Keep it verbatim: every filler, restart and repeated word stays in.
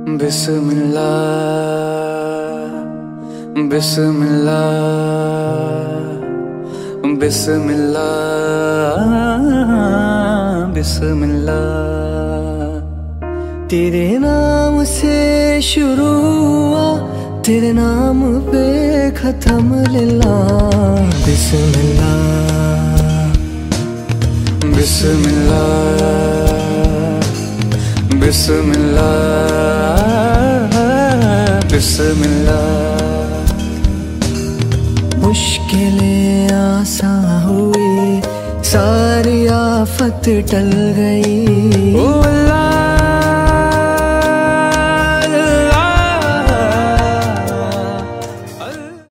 बिस्मिल्लाह बिस्मिल्लाह बिस्मिल्लाह बिस्मिल्लाह। तेरे नाम से शुरू हुआ, तेरे नाम पे खत्म लिल्लाह। बिस्मिल्लाह बिस्मिल्लाह बिस्मिल्लाह बिस्मिल्लाह। मुश्किलें आसान हुई, सारी आफत टल गई। ओ अल्लाह